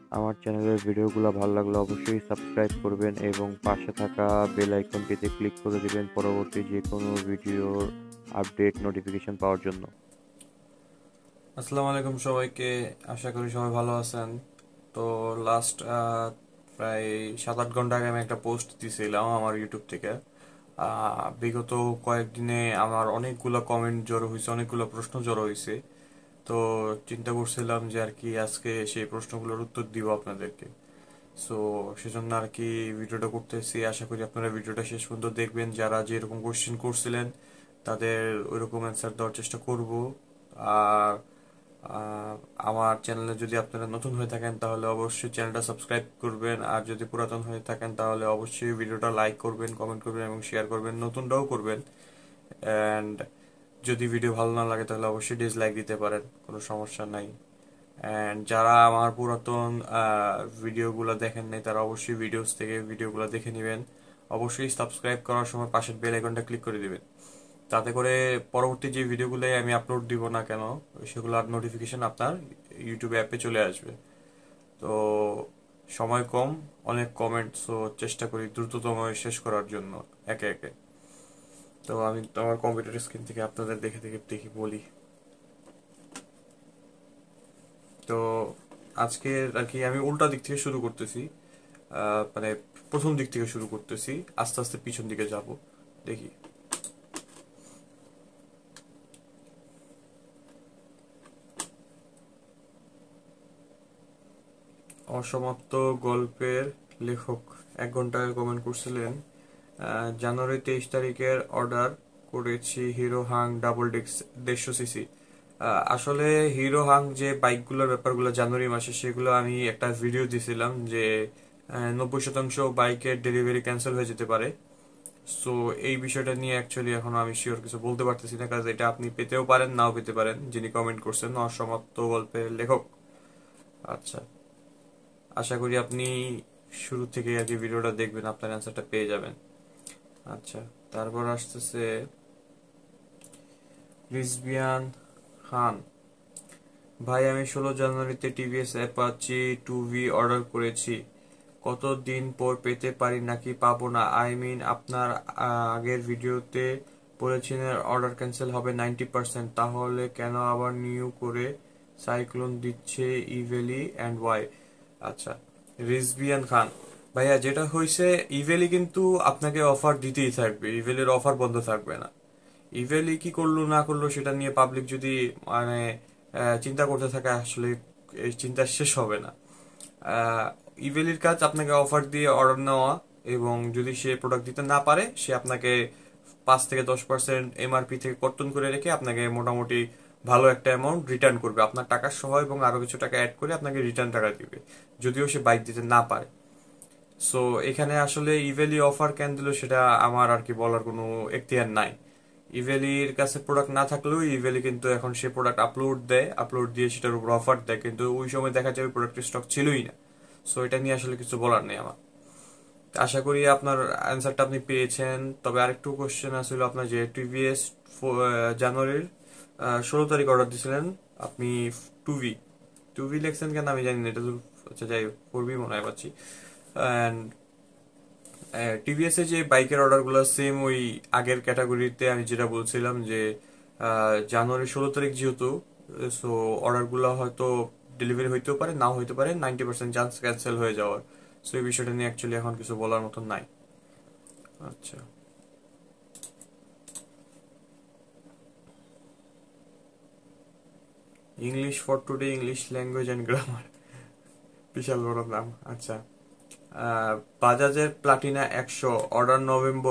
আমার চ্যানেলের ভিডিওগুলো ভালো লাগলে অবশ্যই সাবস্ক্রাইব করবেন এবং পাশে থাকা বেল আইকনটিতে ক্লিক করে দিবেন পরবর্তী যে কোনো ভিডিওর আপডেট নোটিফিকেশন পাওয়ার জন্য। আসসালামু আলাইকুম সবাইকে। আশা করি সবাই ভালো আছেন। তো লাস্ট প্রায় 7-8 ঘন্টা আগে আমি একটা পোস্ট দিয়েছিলাম আমার ইউটিউব থেকে। বিগত কয়েকদিনে আমার অনেকগুলো কমেন্ট জড়ো হয়েছে, অনেকগুলো প্রশ্ন জড়ো হয়েছে। তো চিন্তা করছিলাম যে আর কি আজকে সেই প্রশ্নগুলোর উত্তর দিব আপনাদেরকে। সো সেজন্য আর কি ভিডিওটা করতেছি। আশা করি আপনারা ভিডিওটা শেষ পর্যন্ত দেখবেন। যারা যেরকম কোশ্চেন করছিলেন তাদের ওইরকম অ্যান্সার দেওয়ার চেষ্টা করব। আর আহ, আমার চ্যানেলে যদি আপনারা নতুন হয়ে থাকেন তাহলে অবশ্যই চ্যানেলটা সাবস্ক্রাইব করবেন, আর যদি পুরাতন হয়ে থাকেন তাহলে অবশ্যই ভিডিওটা লাইক করবেন, কমেন্ট করবেন এবং শেয়ার করবেন, নতুনটাও করবেন। অ্যান্ড যদি ভিডিও ভালো না লাগে তাহলে অবশ্যই ডিসলাইক দিতে পারেন, কোনো সমস্যা নাই। অ্যান্ড যারা আমার পুরাতন ভিডিওগুলো দেখেন নাই তারা অবশ্যই ভিডিওস থেকে ভিডিওগুলো দেখে নেবেন। অবশ্যই সাবস্ক্রাইব করার সময় পাশের বেল আইকনটা ক্লিক করে দিবেন, তাতে করে পরবর্তী যে ভিডিওগুলো আমি আপলোড দিব না কেন সেগুলোর নোটিফিকেশন আপনার ইউটিউব অ্যাপে চলে আসবে। তো সময় কম, অনেক কমেন্ট, সো চেষ্টা করি দ্রুততম শেষ করার জন্য একে একে। তো আমি আমার কম্পিউটার স্ক্রিন থেকে আপনাদের দেখে দেখে দেখি বলি। তো আজকে আর কি আমি উল্টা দিক থেকে শুরু করতেছি। মানে প্রথম দিক থেকে শুরু করতেছি, আস্তে আস্তে পিছন দিকে যাব। দেখি। অসমাপ্ত গল্পের লেখক 1 ঘন্টা আগে কমেন্ট করছিলেন, জানুয়ারি 23 তারিখের অর্ডার করেছি হিরো হাং ডাবল ডিক্স 150 সিসি। আসলে হিরো হাং যে বাইকগুলোর ব্যাপারগুলো জানুয়ারি মাসে, সেগুলো আমি একটা ভিডিও দিছিলাম যে 90% বাইকের ডেলিভারি ক্যান্সেল হয়ে যেতে পারে। সো এই বিষয়টা নিয়ে অ্যাকচুয়ালি এখন আমি শিওর কিছু বলতে পারতেছি না, কারণ এটা আপনি পেতেও পারেন নাও পেতে পারেন, যিনি কমেন্ট করছেন অসমাপ্ত গল্পের লেখক। আচ্ছা, আশা করি আপনি শুরু থেকে আর কি ভিডিওটা দেখবেন, আপনার অ্যান্সারটা পেয়ে যাবেন। আচ্ছা, তারপর আসতেছে রিজবিয়ান খান। ভাই, আমি 16 জানুয়ারিতে টিভিএস অ্যাপাচি 2V অর্ডার করেছি। কতদিন পর পেতে পারি নাকি পাবো না? আই মিন আপনার আগের ভিডিওতে বলেছিলেন অর্ডার ক্যান্সেল হবে 90%, তাহলে কেন আবার নিউ করে সাইক্লোন দিচ্ছে ইভেলি অ্যান্ড ওয়াই? আচ্ছা, রিজবিয়ান খান ভাইয়া, যেটা হয়েছে ইভেলি কিন্তু আপনাকে অফার দিতেই থাকবে, ইভেলির অফার বন্ধ থাকবে না। ইভেলি কি করলো না করলো সেটা নিয়ে পাবলিক যদি মানে চিন্তা করতে থাকে, আসলে এই চিন্তা শেষ হবে না। ইভেলির কাজ আপনাকে অফার দিয়ে অর্ডার নেওয়া, এবং যদি সে প্রোডাক্ট দিতে না পারে সে আপনাকে 5 থেকে 10% এমআরপি থেকে কর্তন করে রেখে আপনাকে মোটামুটি ভালো একটা অ্যামাউন্ট রিটার্ন করবে, আপনার টাকা সহ, এবং আরো কিছু টাকা অ্যাড করে আপনাকে রিটার্ন টাকা দিবে, যদিও সে বাইক দিতে না পারে। সো এখানে আসলে ইভেলি অফার কেন দিল সেটা আমার আর কি বলার কোনো এখতিয়ার নাই। ইভেলির কাছে প্রোডাক্ট না থাকলেও ইভেলি কিন্তু এখন সে প্রোডাক্ট আপলোড দেয়, আপলোড দিয়ে সেটার উপর অফার দেয়, কিন্তু ওই সময় দেখা যায় ওই প্রোডাক্টের স্টক ছিলই না। সো এটা নিয়ে আসলে কিছু বলার নেই আমার। আশা করি আপনার অ্যান্সারটা আপনি পেয়েছেন। তবে আরেকটু কোশ্চেন আসলে, আপনার যে টিভিএস জানুয়ারির 16 তারিখ অর্ডার দিয়েছিলেন আপনি, টুভি টুভি লেখছেন কেন আমি জানি না, এটা তো আচ্ছা যাই হোক, 4V মনে হয় পাচ্ছি। অ্যান্ড টিভিএস এর যে বাইকের অর্ডার গুলো সেম ওই আগের ক্যাটাগরিতে, আমি যেটা বলছিলাম যে জানুয়ারি 16 তারিখ যেহেতু, সো অর্ডার গুলো হয়তো ডেলিভারি হইতেও পারে নাও হইতে পারে, 90% চান্স ক্যান্সেল হয়ে যাওয়ার। সো এই বিষয়টা নিয়ে অ্যাকচুয়ালি এখন কিছু বলার মতন নাই। আচ্ছা, English for today, English language and grammar, বিশাল বড় নাম। আচ্ছা, বাজাজের প্লাটিনা 100 অর্ডার নভেম্বর,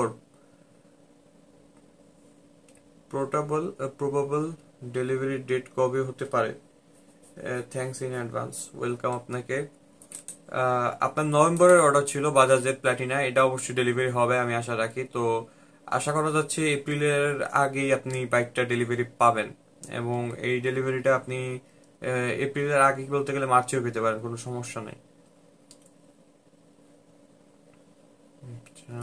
প্রোটাবল প্রবাবল ডেলিভারি ডেট কবে হতে পারে? থ্যাঙ্কস ইন অ্যাডভান্স, ওয়েলকাম আপনাকে। আপনার নভেম্বরের অর্ডার ছিল বাজাজের প্ল্যাটিনা, এটা অবশ্যই ডেলিভারি হবে আমি আশা রাখি। তো আশা করা যাচ্ছে এপ্রিলের আগেই আপনি বাইকটা ডেলিভারি পাবেন, এবং এই ডেলিভারিটা আপনি এপ্রিলের আগে বলতে গেলে মার্চেও পেতে পারেন, কোনো সমস্যা নেই। আচ্ছা,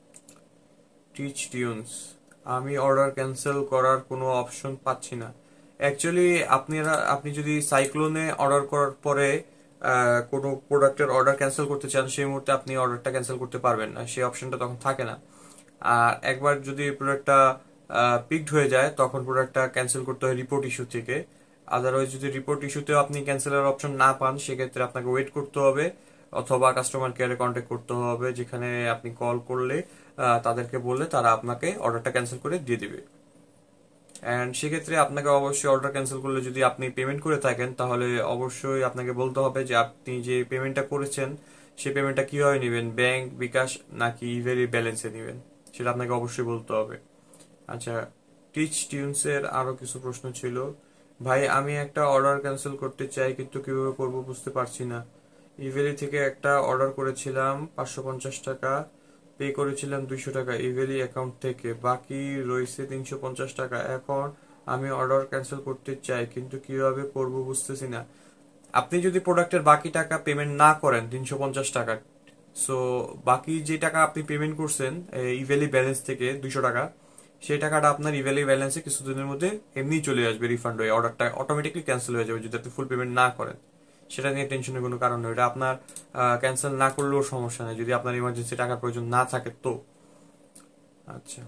টিচ টিউনস, আমি অর্ডার ক্যান্সেল করার কোনো অপশন পাচ্ছি না, অ্যাকচুয়ালি আপনি যদি সাইক্লোনে অর্ডার করার পরে কোনো প্রোডাক্টের অর্ডার ক্যান্সেল করতে চান, সেই মুহূর্তে আপনি অর্ডারটা ক্যান্সেল করতে পারবেন না, সেই অপশনটা তখন থাকে না। আর একবার যদি প্রোডাক্টটা পিকড হয়ে যায় তখন প্রোডাক্টটা ক্যান্সেল করতে হয় রিপোর্ট ইস্যু থেকে। আদারওয়াইজ যদি রিপোর্ট ইস্যুতেও আপনি ক্যান্সেলের অপশন না পান, সেক্ষেত্রে আপনাকে ওয়েট করতে হবে অথবা কাস্টমার কেয়ারে কন্ট্যাক্ট করতে হবে, যেখানে আপনি কল করলে তাদেরকে বললে তারা আপনাকে অর্ডারটা ক্যান্সেল করে দিয়ে দিবে। অ্যান্ড সেক্ষেত্রে আপনাকে অবশ্যই অর্ডার ক্যান্সেল করলে যদি আপনি পেমেন্ট করে থাকেন, তাহলে অবশ্যই আপনাকে বলতে হবে যে আপনি যে পেমেন্টটা করেছেন সেই পেমেন্টটা কিভাবে নেবেন, ব্যাংক, বিকাশ নাকি ইভেরি ব্যালেন্সে নেবেন, সেটা আপনাকে অবশ্যই বলতে হবে। আচ্ছা, টিচ টিউনসের আরো কিছু প্রশ্ন ছিল। ভাই আমি একটা অর্ডার ক্যান্সেল করতে চাই কিন্তু কিভাবে করব বুঝতে পারছি না। ইভেলি থেকে একটা অর্ডার করেছিলাম 550 টাকা, পে করেছিলাম 200 টাকা ইভেলি অ্যাকাউন্ট থেকে, বাকি রয়েছে 350 টাকা। এখন আমি অর্ডার ক্যান্সেল করতে চাই কিন্তু কিভাবে করব বুঝতেছি না। আপনি যদি প্রোডাক্টের বাকি টাকা পেমেন্ট না করেন 350 টাকা, সো বাকি যে টাকা আপনি পেমেন্ট করছেন ইভেলি ব্যালেন্স থেকে 200 টাকা, সেই টাকাটা আপনার ইভেলি ব্যালেন্সে কিছুদিনের মধ্যে এমনি চলে আসবে রিফান্ড হয়ে, অর্ডারটা অটোমেটিকলি ক্যান্সেল হয়ে যাবে যদি আপনি ফুল পেমেন্ট না করেন। সেটা নিয়ে টেনশনের কোনো কারণ নেই, এটা আপনার ক্যান্সেল না করলেও সমস্যা নেই যদি আপনার ইমার্জেন্সি টাকার প্রয়োজন না থাকে তো। আচ্ছা,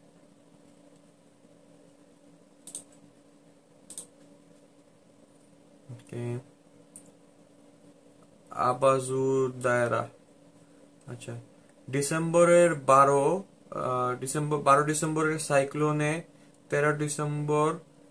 ওকে, আবাজুর দায়রা। আচ্ছা, ডিসেম্বরের 12 ডিসেম্বরের সাইক্লোনে 13 ডিসেম্বর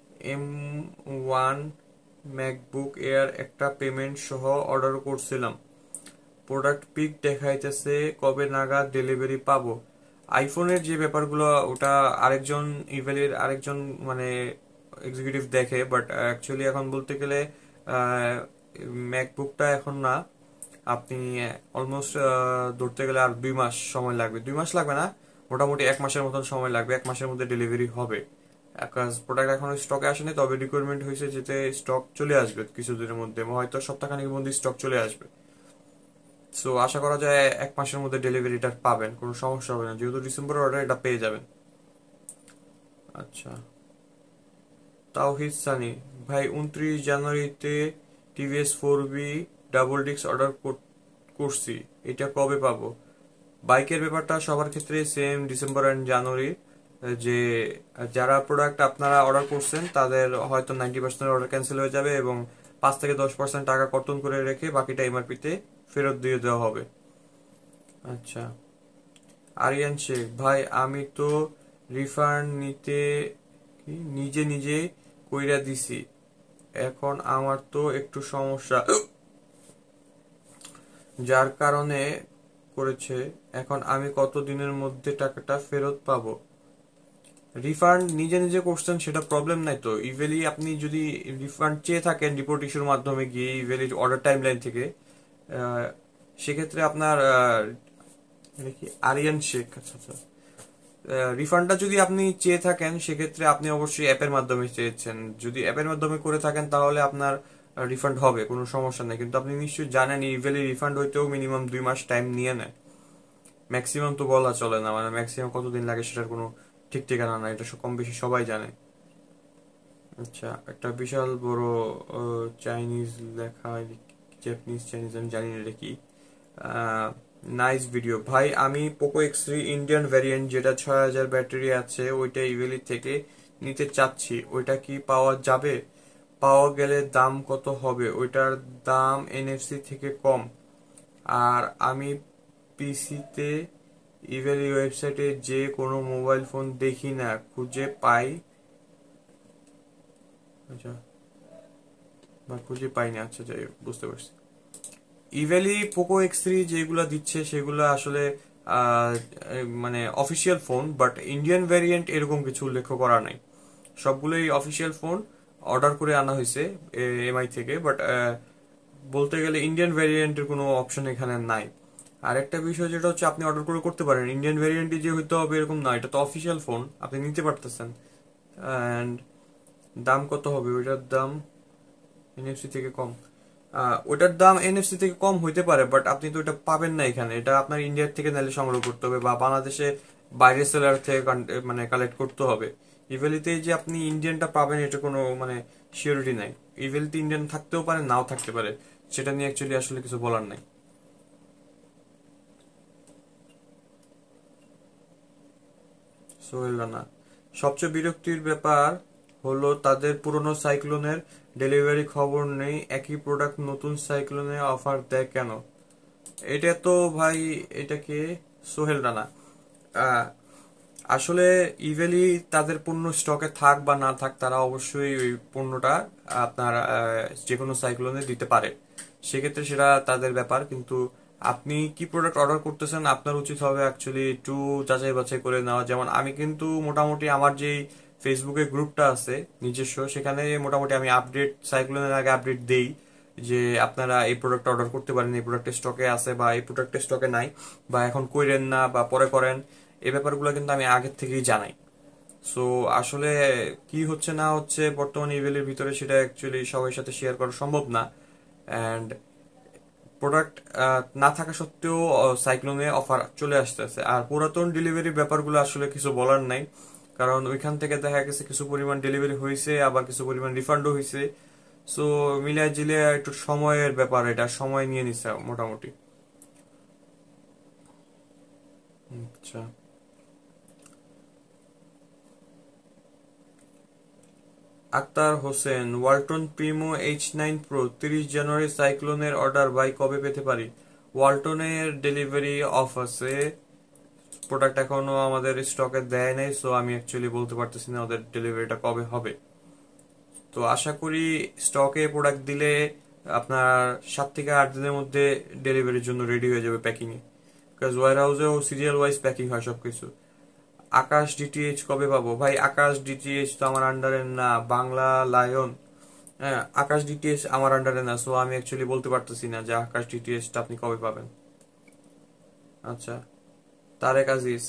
M1 ম্যাকবুক এয়ার একটা পেমেন্ট সহ অর্ডার করছিলাম, প্রোডাক্ট পিক দেখাইতেছে, কবে নাগাদ ডেলিভারি পাবো? আইফোনের যে ব্যাপারগুলো ওটা আরেকজন মানে এক্সিকিউটিভ দেখে, বাট অ্যাকচুয়ালি এখন বলতে গেলে ম্যাকবুকটা এখন না, আপনি অলমোস্ট ধরতে গেলে আর 2 মাস সময় লাগবে, 2 মাস লাগবে না, মোটামুটি 1 মাসের মতন সময় লাগবে, 1 মাসের মধ্যে ডেলিভারি হবে। প্রোডাক্ট এখন স্টকে আসেনি, তবে রিকোয়ারমেন্ট হয়েছে যেতে স্টক চলে আসবে কিছুদিনের মধ্যে, হয়তো সপ্তাহখানেকের মধ্যে স্টক চলে আসবে। সো আশা করা যায় 1 মাসের মধ্যে ডেলিভারিটা পাবেন, কোনো সমস্যা হবে না, যেহেতু ডিসেম্বরের অর্ডার এটা পেয়ে যাবেন। আচ্ছা, তাওহিদ সানি, ভাই 29 জানুয়ারিতে TVS 4B double disc order করছি, এটা কবে পাবো? বাইকের ব্যাপারটা সবার ক্ষেত্রে সেম, ডিসেম্বর অ্যান্ড জানুয়ারি। যে যারা প্রোডাক্ট আপনারা অর্ডার করছেন তাদের হয়তো 90% অর্ডার ক্যান্সেল হয়ে যাবে এবং 5 থেকে 10% টাকা কর্তন করে রেখে বাকিটা এমআরপিতে ফেরত দিয়ে দেওয়া হবে। আচ্ছা, আরিয়ান শেখ, ভাই আমি তো রিফান্ড নিজে নিজে কইরা দিছি, এখন আমার তো একটু সমস্যা যার কারণে করেছে, এখন আমি কত দিনের মধ্যে টাকাটা ফেরত পাবো? রিফান্ড নিজে নিজে করছেন সেটা প্রবলেম নাই তো, ইভেলি আপনি যদি রিফান্ড চেয়ে থাকেন রিপোর্ট ইস্যুর মাধ্যমে গিয়ে ইভেলি অর্ডার টাইমলাইন থেকে, সেক্ষেত্রে আপনার আরিয়ান শেখ, আচ্ছা আচ্ছা, রিফান্ডটা যদি আপনি চেয়ে থাকেন সেক্ষেত্রে আপনি অবশ্যই অ্যাপের মাধ্যমে চেয়েছেন, যদি অ্যাপের মাধ্যমে করে থাকেন তাহলে আপনার রিফান্ড হবে, কোনো সমস্যা নেই। কিন্তু আপনি নিশ্চয়ই জানেন ইভেলি রিফান্ড হইতেও মিনিমাম 2 মাস টাইম নিয়ে নেয়, ম্যাক্সিমাম তো বলা চলে না, মানে ম্যাক্সিমাম কতদিন লাগে সেটার কোনো ঠিক ঠিকানা না, এটা কম বেশি সবাই জানে। আচ্ছা, একটা বিশাল বড় চাইনিজ লেখা, জাপানিজ চাইনিজ আমি জানি না এটা কি। নাইস ভিডিও ভাই, আমি পোকো X3 ইন্ডিয়ান ভ্যারিয়েন্ট যেটা 6000 ব্যাটারি আছে ওইটা ইভেলি থেকে নিতে চাচ্ছি, ওইটা কি পাওয়া যাবে? পাওয়া গেলে দাম কত হবে? ওইটার দাম এনএফসি থেকে কম, আর আমি পিসিতে ইভেলি ওয়েবসাইটে যে কোনো মোবাইল ফোন দেখি না, খুঁজে পাই, আচ্ছা বা খুঁজে পাই না, আচ্ছা যাই হোক, বুঝতে পারছি। ইভেলি পোকো X3 যেগুলো দিচ্ছে সেগুলো আসলে মানে official phone, but Indian variant এরকম কিছু উল্লেখ করা নাই, সবগুলোই অফিসিয়াল ফোন, অর্ডার করে আনা হয়েছে এমআই থেকে, বাট বলতে গেলে ইন্ডিয়ান ভ্যারিয়েন্টের কোনো অপশন এখানে নাই। আর একটা বিষয় যেটা হচ্ছে আপনি অর্ডার করে করতে পারেন, ইন্ডিয়ান ভ্যারিয়েন্টই যে হইতে হবে এরকম না, এটা তো অফিসিয়াল ফোন, আপনি নিতে পারতেছেন। অ্যান্ড দাম কত হবে? ওইটার দাম এনএফসি থেকে কম, ওটার দাম এনএফসি থেকে কম হইতে পারে, বাট আপনি তো এটা পাবেন না এখানে, এটা আপনার ইন্ডিয়ার থেকে নাহলে সংগ্রহ করতে হবে বা বাংলাদেশে বাইরের সেলার থেকে মানে কালেক্ট করতে হবে। ইভেলিতে যে আপনি ইন্ডিয়ানটা পাবেন এটা কোনো মানে সিওরিটি নাই। ইভেলিতে ইন্ডিয়ান থাকতেও পারে, নাও থাকতে পারে, সেটা নিয়ে অ্যাকচুয়ালি আসলে কিছু বলার নাই। সোহেল রানা, সবচেয়ে বিরক্তির ব্যাপার হলো তাদের পুরনো সাইক্লোনের ডেলিভারি খবর নেই, একই প্রোডাক্ট নতুন সাইক্লোনে অফার দেয় কেন? এটা তো ভাই, এটাকে সোহেল রানা, আসলে ইভেলি তাদের পণ্য স্টকে থাক বা না থাক, তারা অবশ্যই ওই পণ্যটা আপনার যে কোনো সাইক্লোনে দিতে পারে, সেক্ষেত্রে সেটা তাদের ব্যাপার। কিন্তু আপনি কি প্রোডাক্ট অর্ডার করতেছেন আপনার উচিত হবে অ্যাকচুয়ালি একটু যাচাই বাছাই করে নেওয়া। যেমন আমি কিন্তু মোটামুটি আমার যেই ফেসবুকে গ্রুপটা আছে নিজস্ব, সেখানে মোটামুটি আমি আপডেট, সাইক্লোনের আগে আপডেট দেই যে আপনারা এই প্রোডাক্ট অর্ডার করতে পারেন, এই প্রোডাক্টের স্টকে আছে বা এই প্রোডাক্টের স্টকে নাই, বা এখন কইরেন না বা পরে করেন, এই ব্যাপারগুলো কিন্তু আমি আগের থেকেই জানাই। সো আসলে কি হচ্ছে না হচ্ছে বর্তমানে ইভেলের ভিতরে সেটা অ্যাকচুয়ালি সবার সাথে শেয়ার করা সম্ভব না। অ্যান্ড প্রোডাক্ট না থাকা সত্ত্বেও সাইক্লোনে অফার চলে আসতেছে। আর পুরাতন ডেলিভারি ব্যাপারগুলো আসলে কিছু বলার নাই, কারণ ওইখান থেকে দেখা গেছে কিছু পরিমাণ ডেলিভারি হয়েছে, আবার কিছু পরিমাণ রিফান্ডও হয়েছে। সো মিলিয়ে জিলিয়ে একটু সময়ের ব্যাপার, এটা সময় নিয়ে নিছে মোটামুটি। আচ্ছা, Akhtar Hossain, Walton Primo H9 Pro 30 January সাইক্লোনের অর্ডার বাই কবে পেতে পারি? ওয়ালটনের ডেলিভারি অফ আছে, প্রোডাক্ট এখনো আমাদের স্টকে দেয় নাই, সো আমি অ্যাকচুয়ালি বলতে পারতেছি না ওদের ডেলিভারিটা কবে হবে। তো আশা করি স্টকে প্রোডাক্ট দিলে আপনার 7 থেকে 8 দিনের মধ্যে ডেলিভারির জন্য রেডি হয়ে যাবে প্যাকিং এ, বিকজ ওয়ার হাউসেও সিরিয়াল ওয়াইজ প্যাকিং হয় সবকিছু। আকাশ ডিটিএইচ কবে পাবো? ভাই আকাশ ডিটিএইচ তো আমার আন্ডারে না, বাংলা লায়ন, হ্যাঁ আকাশ ডিটিএইচ আমার আন্ডারে না, সো আমি অ্যাকচুয়ালি বলতে পারতেছি না যে আকাশ ডিটিএইচটা আপনি কবে পাবেন। আচ্ছা, তারেক আজিজ,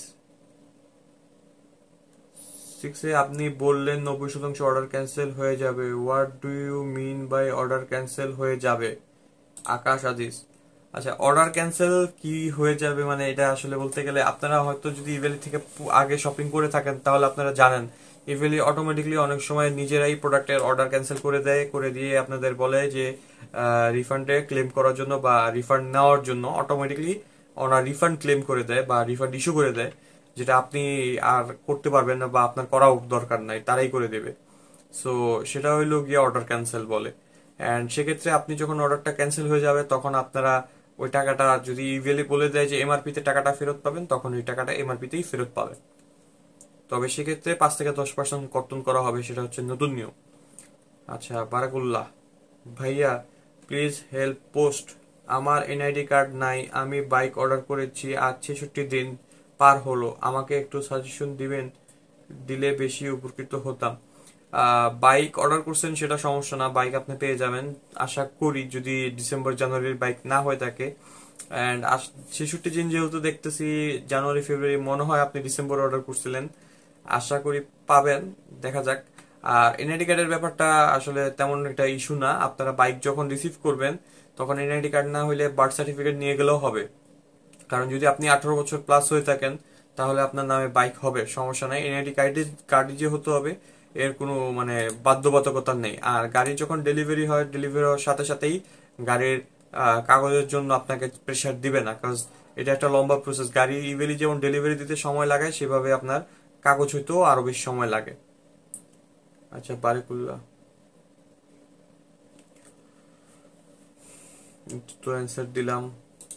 6 আপনি বললেন 90% অর্ডার ক্যান্সেল হয়ে যাবে, what do you mean by order cancel হয়ে যাবে? আকাশ আজিজ, আচ্ছা অর্ডার ক্যান্সেল কি হয়ে যাবে মানে এটা আসলে বলতে গেলে আপনারা হয়তো যদি ইভেলি থেকে আগে শপিং করে থাকেন তাহলে আপনারা জানেন ইভেলি অটোমেটিকলি অনেক সময় নিজেরাই প্রোডাক্টের অর্ডার ক্যান্সেল করে দেয়, করে দিয়ে আপনাদের বলে যে রিফান্ডে ক্লেম করার জন্য বা রিফান্ড নেওয়ার জন্য অটোমেটিকলি ওনার রিফান্ড ক্লেম করে দেয় বা রিফান্ড ইস্যু করে দেয়, যেটা আপনি আর করতে পারবেন না বা আপনার করাও দরকার নাই, তারাই করে দেবে। সো সেটা হইলো গিয়ে অর্ডার ক্যান্সেল বলে। অ্যান্ড সেক্ষেত্রে আপনি যখন অর্ডারটা ক্যান্সেল হয়ে যাবে তখন আপনারা ওই টাকাটা যদি ইভেলি বলে দেয় যে এমআরপি তে টাকাটা ফেরত পাবেন, তখন ওই টাকাটা এমআরপি তেই ফেরত পাবেন। তবে সেক্ষেত্রে 5 থেকে 10% কর্তন করা হবে, সেটা হচ্ছে নতুন নিয়ম। আচ্ছা, বারাকুল্লাহ ভাইয়া, প্লিজ হেল্প পোস্ট, আমার এনআইডি কার্ড নাই, আমি বাইক অর্ডার করেছি, আজ 66 দিন পার হলো, আমাকে একটু সাজেশন দিবেন, দিলে বেশি উপকৃত হতাম। বাইক অর্ডার করছেন সেটা সমস্যা না, বাইক আপনি পেয়ে যাবেন আশা করি, যদি ডিসেম্বর জানুয়ারির বাইক না হয়ে থাকে। অ্যান্ড 66 দিন যেহেতু দেখতেছি, জানুয়ারি ফেব্রুয়ারি মনে হয় আপনি ডিসেম্বর অর্ডার করছিলেন, আশা করি পাবেন, দেখা যাক। আর এনআইডি কার্ডের ব্যাপারটা আসলে তেমন একটা ইস্যু না, আপনারা বাইক যখন রিসিভ করবেন তখন এনআইডি কার্ড না হলে বার্থ সার্টিফিকেট নিয়ে গেলেও হবে, কারণ যদি আপনি 18 বছর প্লাস হয়ে থাকেন তাহলে আপনার নামে বাইক হবে, সমস্যা নাই, এনআইডি কার্ডই যে হতে হবে এর কোনো মানে বাধ্যবাধকতা নেই। আর গাড়ি যখন ডেলিভারি হয়, ডেলিভারি হওয়ার সাথে সাথেই গাড়ির কাগজের জন্য আপনাকে প্রেশার দিবে না, কারণ এটা একটা লম্বা প্রসেস। গাড়ি ইভেলি যেমন ডেলিভারি দিতে সময় লাগে, সেভাবে আপনার কাগজ হইতেও আরো বেশি সময় লাগে। আচ্ছা, বারিকুল্লাহ তো অ্যান্সার দিলাম।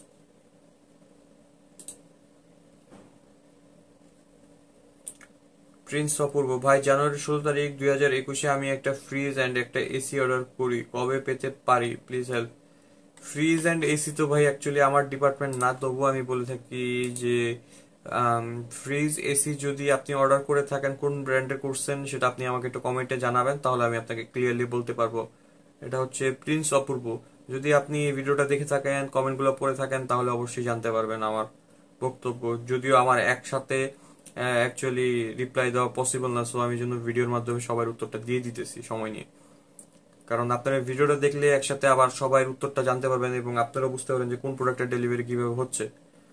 প্রিন্স অপূর্ব, ভাই জানুয়ারি 16 তারিখ 2021 আমি একটা ফ্রিজ অ্যান্ড একটা এসি অর্ডার করি, কবে পেতে পারি, please help. Fridge and AC তো ভাই অ্যাকচুয়ালি আমার ডিপার্টমেন্ট না, তবুও আমি বলে থাকি যে ফ্রিজ এসি যদি আপনি অর্ডার করে থাকেন, কোন ব্র্যান্ডে করছেন সেটা আপনি আমাকে একটু কমেন্টে জানাবেন, তাহলে আমি আপনাকে ক্লিয়ারলি বলতে পারবো। এটা হচ্ছে প্রিন্স অপূর্ব, যদি আপনি ভিডিওটা দেখে থাকেন, কমেন্টগুলো পড়ে থাকেন, তাহলে অবশ্যই জানতে পারবেন আমার বক্তব্য। যদিও আমার একসাথে অ্যাকচুয়ালি রিপ্লাই দেওয়া পসিবল না, সো আমি জন্য ভিডিওর মাধ্যমে সবার উত্তরটা দিয়ে দিতেছি সময় নিয়ে, কারণ আপনারা ভিডিওটা দেখলে একসাথে আবার সবাই উত্তরটা জানতে পারবেন এবং আপনারা বুঝতে পারবেন যে কোন প্রোডাক্টের ডেলিভারি কিভাবে হচ্ছে।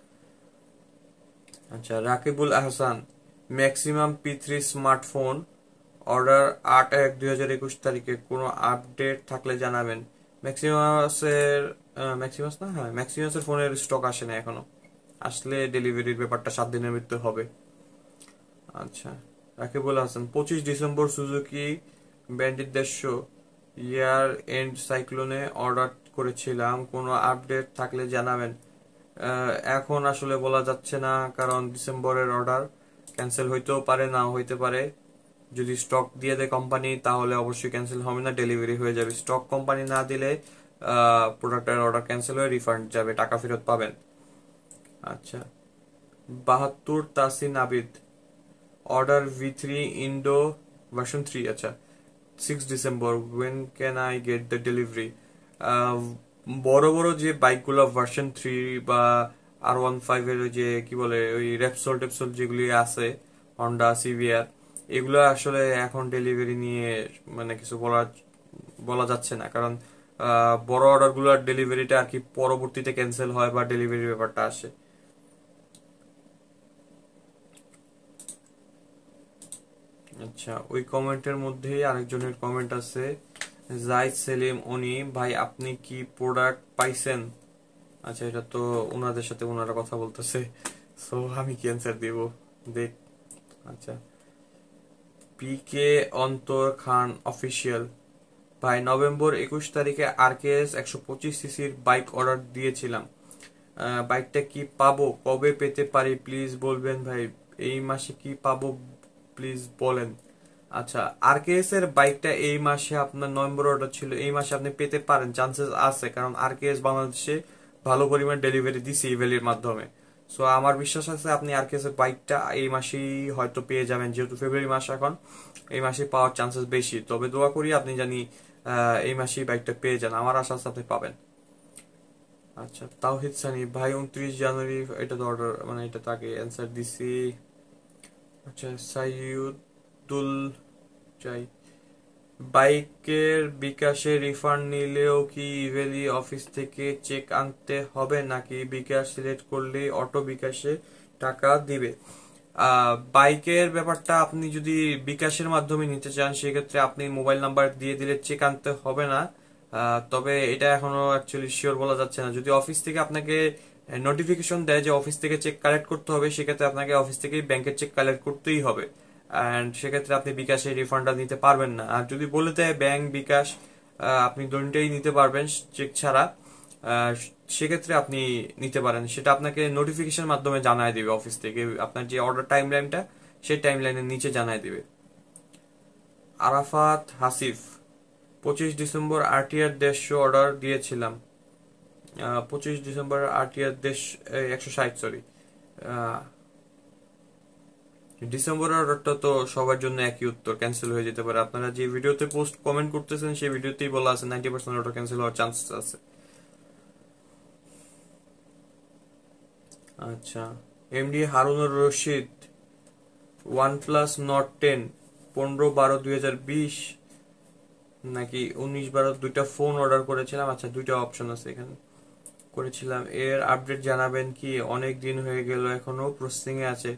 আচ্ছা, Rakibul Ahsan, maximum P3 smartphone order 8/1/2021 তারিখে কোনো আপডেট থাকলে জানাবেন। ম্যাক্সিমাসের ম্যাক্সিমাস না, হ্যাঁ ম্যাক্সিমাসের ফোনের স্টক আসে না এখনো, আসলে ডেলিভারির ব্যাপারটা 7 দিনের ভিতরে হবে। আচ্ছা, Rakibul Hasan 25 December Suzuki Bandit 150 year end সাইক্লোনে অর্ডার করেছিলাম, কোনো আপডেট থাকলে জানাবেন। এখন আসলে বলা যাচ্ছে না, কারণ ডিসেম্বরের অর্ডার ক্যান্সেল হইতেও পারে, নাও হইতে পারে। যদি স্টক দিয়ে দেয় কোম্পানি তাহলে অবশ্যই ক্যান্সেল হবে না, ডেলিভারি হয়ে যাবে। স্টক কোম্পানি না দিলে প্রোডাক্টের অর্ডার ক্যান্সেল হয়ে রিফান্ড যাবে, টাকা ফেরত পাবেন। আচ্ছা, 72 Tasin Abid order V3 Indo version 3। আচ্ছা, 6 December, when can I get the delivery? বড় বড় যে বাইকগুলো ভার্সন 3 বা R15 এর যে কি বলে ওই রেপসোল টেপসোল যেগুলি আছে, হন্ডা সিভিআর, এগুলো আসলে এখন ডেলিভারি নিয়ে মানে কিছু বলা যাচ্ছে না, কারণ বড় অর্ডারগুলোর ডেলিভারিটা আর কি পরবর্তীতে ক্যান্সেল হয় বা ডেলিভারি ব্যাপারটা আসে। আচ্ছা, ওই কমেন্টের মধ্যেই আরেকজনের কমেন্ট আছে, জাইদ সেলিম উনি, ভাই আপনি কি প্রোডাক্ট পাইছেন? আচ্ছা, এটা তো ওনাদের সাথে ওনারা কথা বলতেছে, সো আমি কি অ্যান্সার দিব, দেখ। আচ্ছা, পিকে অন্তর খান অফিসিয়াল, ভাই নভেম্বর 21 তারিখে আরকেএস 125 সিসির বাইক অর্ডার দিয়েছিলাম, বাইকটা কি পাবো, কবে পেতে পারি প্লিজ বলবেন ভাই, এই মাসে কি পাবো প্লিজ বলেন। আচ্ছা, আরকেএস এর বাইকটা এই মাসে আপনার নভেম্বর অর্ডার ছিল, এই মাসে আপনি পেতে পারেন, চান্সেস আছে, কারণ আরকেএস বাংলাদেশে ভালো পরিমাণ ডেলিভারি দিছে ইভেলির মাধ্যমে। সো আমার বিশ্বাস আছে আপনি আরকেএস এর বাইকটা এই মাসেই হয়তো পেয়ে যাবেন, যেহেতু ফেব্রুয়ারি মাস এখন, এই মাসে পাওয়ার চান্সেস বেশি। তবে দোয়া করি আপনি জানি এই মাসেই বাইকটা পেয়ে যান, আমার আশা আছে আপনি পাবেন। আচ্ছা, তাওহিদ সানি, ভাই 29 জানুয়ারি, এটা তো অর্ডার মানে এটা তাকে অ্যান্সার দিছি। আচ্ছা, সাইয়ুদুল চাই, বাইকের বিকাশে রিফান্ড নিলেও কি ইভেলি অফিস থেকে চেক আনতে হবে, নাকি বিকাশ সিলেক্ট করলেই অটো বিকাশে টাকা দিবে? বাইকের ব্যাপারটা আপনি যদি বিকাশের মাধ্যমে নিতে চান সেক্ষেত্রে আপনি মোবাইল নাম্বার দিয়ে দিলে চেক আনতে হবে না, তবে এটা এখনো অ্যাকচুয়ালি শিওর বলা যাচ্ছে না। যদি অফিস থেকে আপনাকে নোটিফিকেশন দেয় যে অফিস থেকে চেক কালেক্ট করতে হবে, সেক্ষেত্রে আপনাকে অফিস থেকেই ব্যাংকের চেক কালেক্ট করতেই হবে, অ্যান্ড সেক্ষেত্রে আপনি বিকাশে রিফান্ডটা নিতে পারবেন না। আর যদি বলে দেয় ব্যাংক বিকাশ, আপনি দুটোই নিতে পারবেন চেক ছাড়া, সেক্ষেত্রে আপনি নিতে পারেন, সেটা আপনাকে নোটিফিকেশন মাধ্যমে জানায় দিবে অফিস থেকে, আপনার যে অর্ডার টাইম লাইনটা সেই টাইম লাইনের নিচে জানায় দিবে। Arafat Hasif, 25 December RTR 150 order দিয়েছিলাম, 25 ডিসেম্বর আরটিআর 160, সরি, ডিসেম্বরের অর্ডারটা তো সবার জন্য একই উত্তর, ক্যান্সেল হয়ে যেতে পারে। আপনারা যে ভিডিওতে পোস্ট কমেন্ট করতেছেন সেই ভিডিওতেই বলা আছে 90% অর্ডার ক্যান্সেল হওয়ার চান্স আছে। আচ্ছা, MD Harunur Rashid, OnePlus Nord 10, 15/12/2020 নাকি 19/12, দুইটা ফোন অর্ডার করেছিলাম। আচ্ছা, দুইটা অপশন আছে এখানে, করেছিলাম, এর আপডেট জানাবেন কি, অনেক দিন হয়ে গেল এখনো প্রসেসিং এ আছে।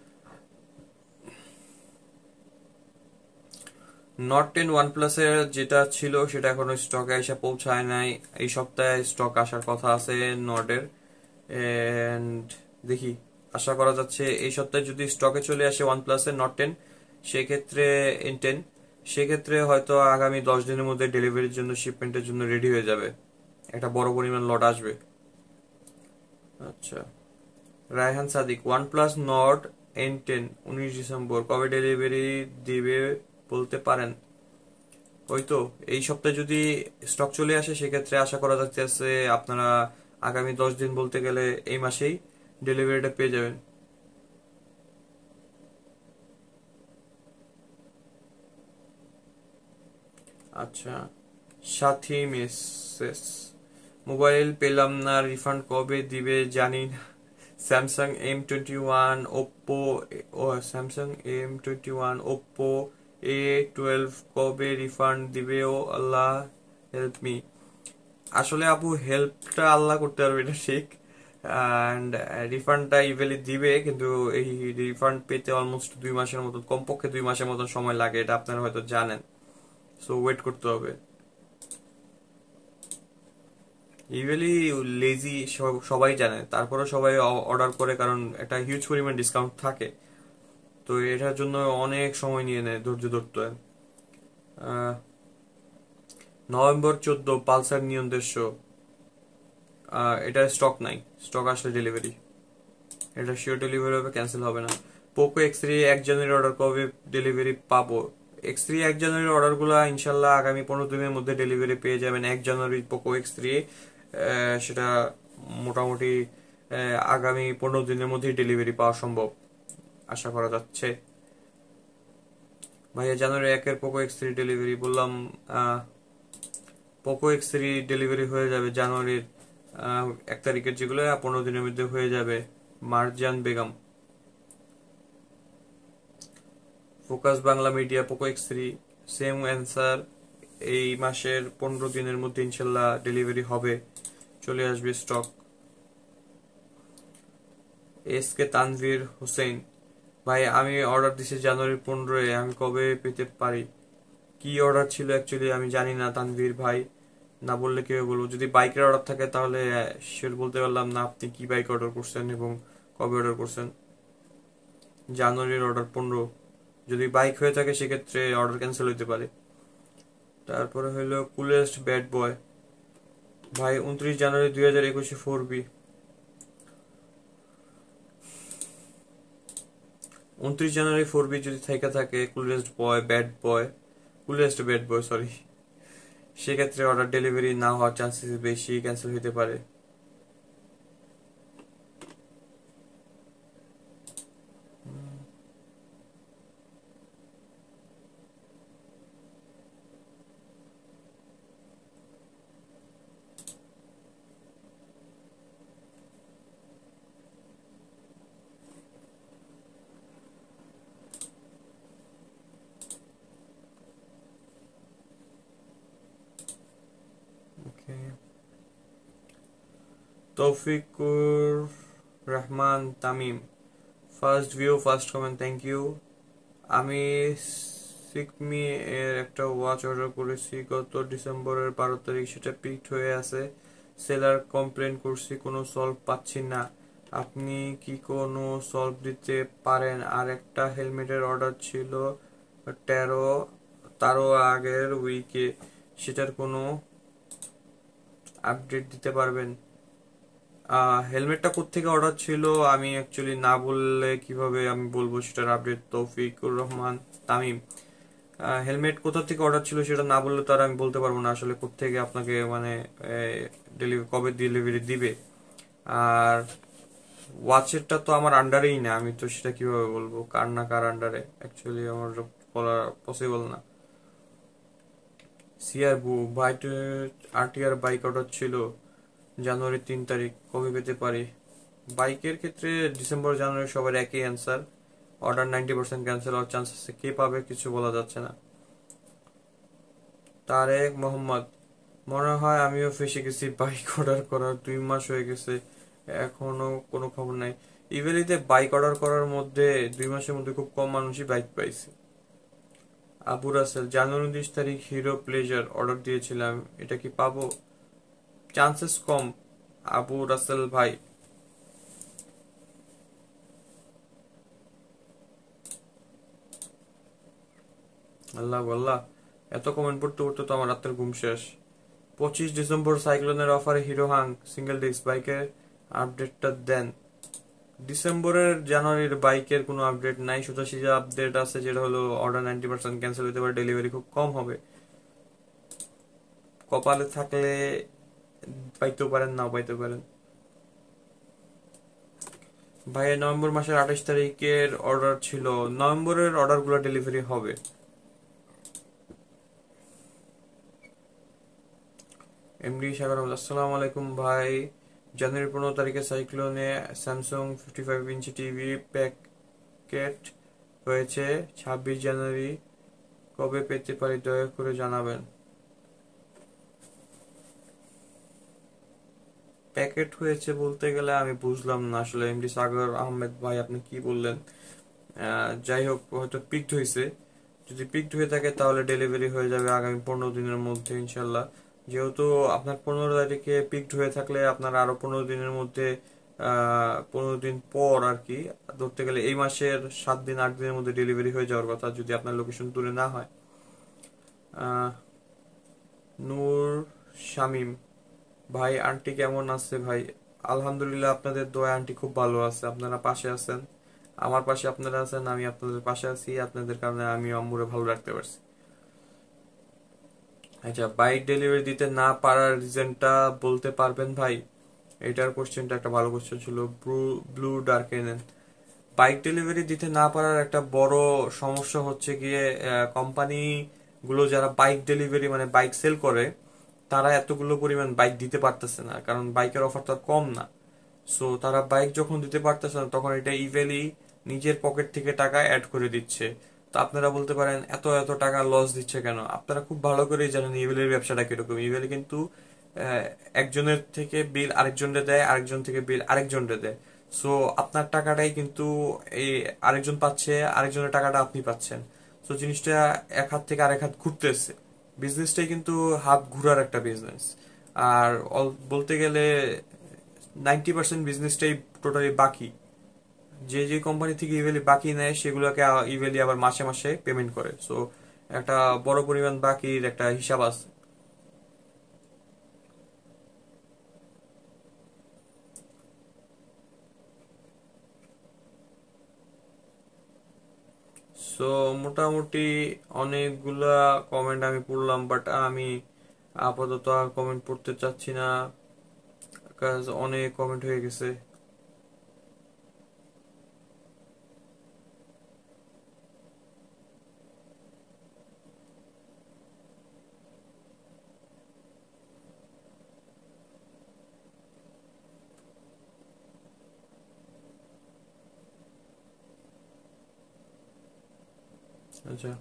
নট 10 OnePlus এর যেটা ছিল সেটা এখনো স্টকে এসে পৌঁছায় নাই, এই সপ্তাহে স্টক আসার কথা আছে নর্ডের, এন্ড দেখি, আশা করা যাচ্ছে এই সপ্তাহে যদি স্টকে চলে আসে OnePlus এর Nord 10, সেক্ষেত্রে N10, সেক্ষেত্রে হয়তো আগামী 10 দিনের মধ্যে ডেলিভারির জন্য, শিপমেন্টের জন্য রেডি হয়ে যাবে, একটা বড় পরিমাণ লট আসবে। আচ্ছা, Raihan Sadik, OnePlus Nord N10 19 December, কবে ডেলিভারি দিবে বলতে পারেন? ওই তো এই সপ্তাহে যদি স্টক চলে আসে সেক্ষেত্রে আশা করা যাচ্ছে আপনারা আগামী 10 দিন বলতে গেলে এই মাসেই ডেলিভারিটা পেয়ে যাবেন। আচ্ছা, সাথী মেসেস, মোবাইল পেলাম না, রিফান্ড কবে দিবে জানি না, স্যামসাং M21 ওপ্পো, ও স্যামসাং M21 ওপ্পো A12 কবে রিফান্ড দিবে, ও আল্লাহ হেল্প মি। আসলে আপু হেল্পটা আল্লাহ করতে পারবে, এটা ঠিক, অ্যান্ড রিফান্ডটা ইভেলি দিবে, কিন্তু এই রিফান্ড পেতে অলমোস্ট 2 মাসের মতো, কমপক্ষে 2 মাসের মতো সময় লাগে, এটা আপনারা হয়তো জানেন। সো ওয়েট করতে হবে। ইভেলি লেজি সবাই জানে, তারপরে সবাই অর্ডার করে, কারণ একটা হিউজ পরিমাণ ডিসকাউন্ট থাকে। তো এটার জন্য অনেক সময় নিয়ে নেয়, ধৈর্য ধরতে হয়। নভেম্বর 14 পালসার নিয়ন 150, এটা স্টক নাই, স্টক আসলে ডেলিভারি, এটা শিওর ডেলিভারি হবে, ক্যান্সেল হবে না। পোকো X3 1 জানুয়ারি অর্ডার কবে ডেলিভারি পাবো? X3 1 জানুয়ারি অর্ডার গুলা ইনশাল্লাহ আগামী 15 দিনের মধ্যে ডেলিভারি পেয়ে যাবেন। 1 জানুয়ারি পোকো X3 সেটা মোটামুটি আগামী 15 দিনের মধ্যেই ডেলিভারি পাওয়া সম্ভব, আশা করা যাচ্ছে। ভাইয়া জানুয়ারি 1-এর পোকো X3 ডেলিভারি বললাম। পোকো X3 ডেলিভারি হয়ে যাবে জানুয়ারির 1 তারিখের, যেগুলো 15 দিনের মধ্যে হয়ে যাবে। Marjan Begum. Focus Bangla media Poco X3 same answer, এই মাসের 15 দিনের মধ্যে ইনশাল্লাহ ডেলিভারি হবে, চলে আসবে স্টক। এসকে তানভীর হোসেন, ভাই আমি অর্ডার দিছি জানুয়ারি 15-এ, আমি কবে পেতে পারি? কি অর্ডার ছিল অ্যাকচুয়ালি আমি জানি না তানভীর ভাই, না বললে কিভাবে বলবো? যদি বাইকের অর্ডার থাকে তাহলে শিওর বলতে পারলাম না আপনি কি বাইক অর্ডার করছেন এবং কবে অর্ডার করছেন। জানুয়ারির অর্ডার 15, যদি বাইক হয়ে থাকে সেক্ষেত্রে অর্ডার ক্যান্সেল হইতে পারে। তারপরে হইলো কুলেস্ট ব্যাড বয়, ভাই 29 জানুয়ারি 2021 4B, 29 জানুয়ারি 4B যদি থেকে থাকে কুলেস্ট ব্যাড বয় সরি, সেক্ষেত্রে অর্ডার ডেলিভারি না হওয়ার চান্সেস বেশি, ক্যান্সেল হতে পারে। Taufiqur Rahman Tamim, first view first comment, thank you. আমি সিকমি এর একটা ওয়াচ অর্ডার করেছি গত ডিসেম্বরের 12 তারিখ, সেটা পিকড হয়ে আছে, সেলার কমপ্লেন করছি, কোনো সলভ পাচ্ছি না, আপনি কি কোনো সলভ দিতে পারেন? আর একটা হেলমেটের অর্ডার ছিল তারও আগের উইকে, সেটার কোনো আপডেট দিতে পারবেন? হেলমেটটা কোত্থেকে অর্ডার ছিল আমি অ্যাকচুয়ালি না বললে কিভাবে আমি বলবো সেটার আপডেট। তৌফিকুর রহমান তামিম, হেলমেট কোথা থেকে অর্ডার ছিল সেটা না বললে তো আর আমি বলতে পারবো না আসলে কোত্থেকে আপনাকে মানে কবে ডেলিভারি দিবে। আর ওয়াচেরটা তো আমার আন্ডারেই না, আমি তো সেটা কিভাবে বলবো কার না কার আন্ডারে, অ্যাকচুয়ালি আমার বলা পসিবল না। CR bike RTR bike order ছিল জানুয়ারি 3 তারিখ, কবে পেতে পারি? বাইকের ক্ষেত্রে ডিসেম্বর জানুয়ারি সবার একই অ্যান্সার, অর্ডার 90% ক্যান্সেল হওয়ার চান্স আছে, কে পাবে কিছু বলা যাচ্ছে না। তারেক মোহাম্মদ, মনে হয় আমিও ফেসে গেছি, বাইক অর্ডার করার 2 মাস হয়ে গেছে, এখনো কোনো খবর নাই। ইভেলিতে বাইক অর্ডার করার মধ্যে 2 মাসের মধ্যে খুব কম মানুষই বাইক পাইছে। আবু রাসেল, জানুয়ারি 29 তারিখ হিরো প্লেজার অর্ডার দিয়েছিলাম, এটা কি পাবো? চান্সেস কম আবু রাসেল ভাই। আল্লাহ আল্লাহ, এত কমেন্ট পড়তে পড়তে তো আমার রাতের ঘুম শেষ। 25 ডিসেম্বর সাইক্লোনের অফারে হিরো হাং সিঙ্গেল ডিস্ক বাইকের আপডেটটা দেন। ডিসেম্বরের জানুয়ারির বাইকের কোনো আপডেট নাই, সোজাসুজি আপডেট আছে যেটা হলো অর্ডার 90% ক্যান্সেল হতে পারে, ডেলিভারি খুব কম হবে। কপালে থাকলে পাইতেও পারেন, নাও পাইতে পারেন। ভাইয়ের নভেম্বর মাসের 28 তারিখের অর্ডার ছিল, নভেম্বরের অর্ডারগুলো ডেলিভারি হবে। এমডি সাগর, আসসালামু আলাইকুম ভাই, জানুয়ারি 15 তারিখে সাইক্লোনে স্যামসাং 55 ইঞ্চি টিভি প্যাকেট হয়েছে, 26 জানুয়ারি কবে পেতে পারি দয়া করে জানাবেন। প্যাকেট হয়েছে বলতে গেলে আমি বুঝলাম না আসলে এমডি সাগর আহমেদ ভাই আপনি কি বললেন। যাই হোক, হয়তো পিকড হয়েছে। যদি পিকড হয়ে থাকে তাহলে ডেলিভারি হয়ে যাবে আগামী 15 দিনের মধ্যে ইনশাল্লাহ। যেহেতু আপনার 15 তারিখে পিকড হয়ে থাকলে আপনার আরো 15 দিনের মধ্যে 15 দিন পর আর কি, ধরতে গেলে এই মাসের 7 দিন 8 দিনের মধ্যে ডেলিভারি হয়ে যাওয়ার কথা যদি আপনার লোকেশন দূরে না হয়। আহ, নূর শামিম ভাই, আন্টি কেমন আছে ভাই? আলহামদুলিল্লাহ, আপনাদের দোয়া আন্টি খুব ভালো আছে, আপনারা পাশে আছেন, আমার পাশে আপনারা আছেন, আমি আপনাদের পাশে আছি, আপনাদের কারণে আমি আম্মুরে ভালো রাখতে পারছি। আচ্ছা, বাইক ডেলিভারি দিতে না পারার রিজনটা বলতে পারবেন ভাই? এটার কোশ্চেনটা একটা ভালো কোশ্চেন ছিল। ব্লু ডার্কেনেন, বাইক ডেলিভারি দিতে না পারার একটা বড় সমস্যা হচ্ছে গিয়ে কোম্পানি গুলো যারা বাইক ডেলিভারি মানে বাইক সেল করে, তারা এতগুলো পরিমাণ বাইক দিতে পারতেছে না, কারণ বাইকের অফার তো আর কম না। সো তারা বাইক যখন দিতে পারতেছে না তখন এটা ইভেলি নিজের পকেট থেকে টাকা অ্যাড করে দিচ্ছে। তো আপনারা বলতে পারেন এত এত টাকা লস দিচ্ছে কেন? আপনারা খুব ভালো করেই জানেন ইভেলের ব্যবসাটা কিরকম। ইভেলি কিন্তু আহ, একজনের থেকে বিল আরেকজনরে দেয়, আরেকজন থেকে বিল আরেকজনরে দেয়। সো আপনার টাকাটাই কিন্তু এই আরেকজন পাচ্ছে, আরেকজনের টাকাটা আপনি পাচ্ছেন। সো জিনিসটা এক হাত থেকে আরেক হাত ঘুরতেছে। বিজনেসটাই কিন্তু হাত ঘুরার একটা বিজনেস। আর বলতে গেলে 90% বিজনেসটাই টোটালি বাকি। যে যে কোম্পানি থেকে ইভেলি বাকি নেয় সেগুলোকে ইভেলি আবার মাসে মাসে পেমেন্ট করে। সো একটা বড় পরিমাণ বাকির একটা হিসাব আছে। সো মোটামুটি অনেকগুলা কমেন্ট আমি পড়লাম, বাট আমি আপাতত আর কমেন্ট পড়তে চাচ্ছি না, কাজ অনেক কমেন্ট হয়ে গেছে। আচ্ছা,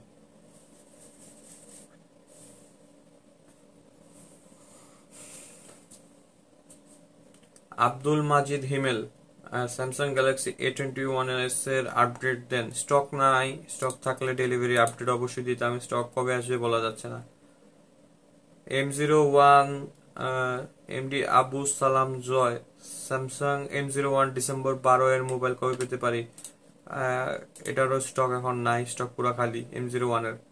Abdul Majid Himel, Samsung Galaxy A21s এর আপডেট দেন। স্টক নাই, স্টক থাকলে ডেলিভারি আপডেট অবশ্যই দিতে, আমি স্টক কবে আসবে বলা যাচ্ছে না। M01, এমডি আবু সালাম জয়, স্যামসাং M01 ডিসেম্বর 12 এর মোবাইল কবে পেতে পারি? আহ, এটারও স্টক এখন নাই, স্টক পুরো খালি M01 এর।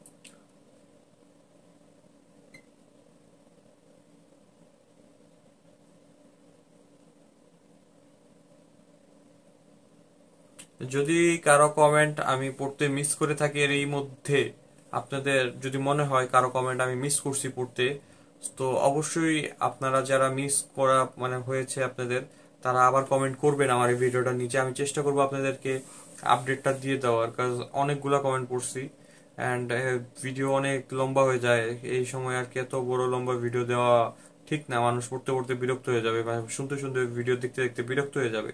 যদি কারো কমেন্ট আমি পড়তে মিস করে থাকি এর এই মধ্যে, আপনাদের যদি মনে হয় কারো কমেন্ট আমি মিস করছি পড়তে, তো অবশ্যই আপনারা যারা মিস করা মানে হয়েছে আপনাদের, তারা আবার কমেন্ট করবেন আমার এই ভিডিওটার নিচে। আমি চেষ্টা করবো আপনাদেরকে আপডেটটা দিয়ে দেওয়ার, কাজ অনেকগুলা কমেন্ট পড়ছি অ্যান্ড ভিডিও অনেক লম্বা হয়ে যায় এই সময় আর কি। এত বড় লম্বা ভিডিও দেওয়া ঠিক না, মানুষ পড়তে পড়তে বিরক্ত হয়ে যাবে বা শুনতে শুনতে ভিডিও দেখতে দেখতে বিরক্ত হয়ে যাবে।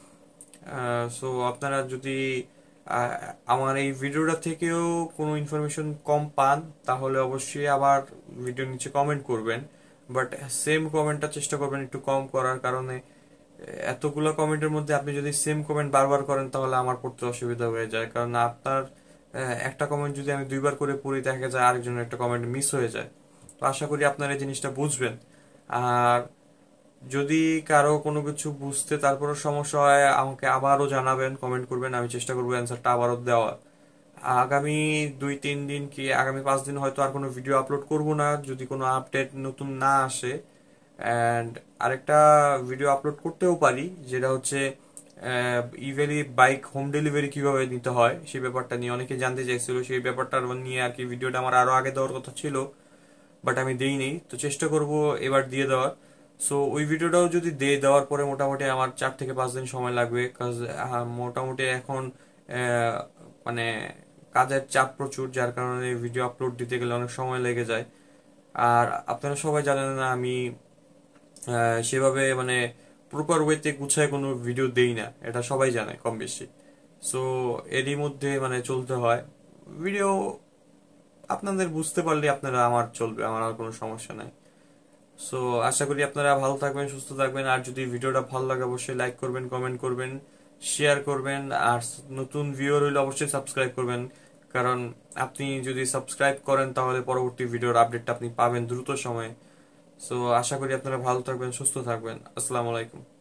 সো আপনারা যদি আহ, আমার এই ভিডিওটা থেকেও কোনো ইনফরমেশন কম পান তাহলে অবশ্যই আবার ভিডিওর নিচে কমেন্ট করবেন, বাট সেম কমেন্টটা চেষ্টা করবেন একটু কম করার কারণে। এতগুলো কমেন্টের মধ্যে আপনি যদি সেম কমেন্ট বারবার করেন তাহলে আমার পড়তে অসুবিধা হয়ে যায়, কারণ আপনার একটা কমেন্ট যদি আমি দুইবার করে পড়ি দেখা যায় আরেকজনের একটা কমেন্ট মিস হয়ে যায়। তো আশা করি আপনারা এই জিনিসটা বুঝবেন। আর যদি কারো কোনো কিছু বুঝতে তারপরে সমস্যা হয় আমাকে আবারও জানাবেন, কমেন্ট করবেন, আমি চেষ্টা করবো অ্যান্সারটা আবারও দেওয়ার। আগামী 2-3 দিন কি আগামী 5 দিন হয়তো আর কোনো ভিডিও আপলোড করব না যদি কোনো আপডেট নতুন না আসে। অ্যান্ড আরেকটা ভিডিও আপলোড করতেও পারি যেটা হচ্ছে ইভেলি বাইক হোম ডেলিভারি কিভাবে নিতে হয় সেই ব্যাপারটা নিয়ে অনেকে জানতে চাইছিল। সেই ব্যাপারটা নিয়ে আর কি ভিডিওটা আমার আরো আগে দেওয়ার কথা ছিল, বাট আমি দেইনি, তো চেষ্টা করব এবার দিয়ে দেওয়ার। সো ওই ভিডিওটাও যদি দেওয়ার পরে মোটামুটি আমার 4 থেকে 5 দিন সময় লাগবে, কাজ মোটামুটি এখন আহ, মানে কাজের চাপ প্রচুর, যার কারণে ভিডিও আপলোড দিতে গেলে অনেক সময় লেগে যায়। আর আপনারা সবাই জানেন না আমি সেভাবে মানে প্রপার ওয়েতে গুছায় কোনো ভিডিও দেই না, এটা সবাই জানে কম বেশি। সো এরই মধ্যে মানে চলতে হয় ভিডিও। আপনাদের বুঝতে পারলে আপনারা আমার চলবে, আমার আর কোনো সমস্যা নাই। সো আশা করি আপনারা ভালো থাকবেন, সুস্থ থাকবেন। আর যদি ভিডিওটা ভালো লাগে অবশ্যই লাইক করবেন, কমেন্ট করবেন, শেয়ার করবেন। আর নতুন ভিউয়ার হইলে অবশ্যই সাবস্ক্রাইব করবেন, কারণ আপনি যদি সাবস্ক্রাইব করেন তাহলে পরবর্তী ভিডিওর আপডেটটা আপনি পাবেন দ্রুত সময়ে। সো আশা করি আপনারা ভালো থাকবেন, সুস্থ থাকবেন। আসসালামু আলাইকুম।